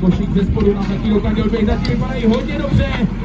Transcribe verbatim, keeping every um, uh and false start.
košík ze spodu na taky do Kadělbej, zatím vypadají hodně dobře.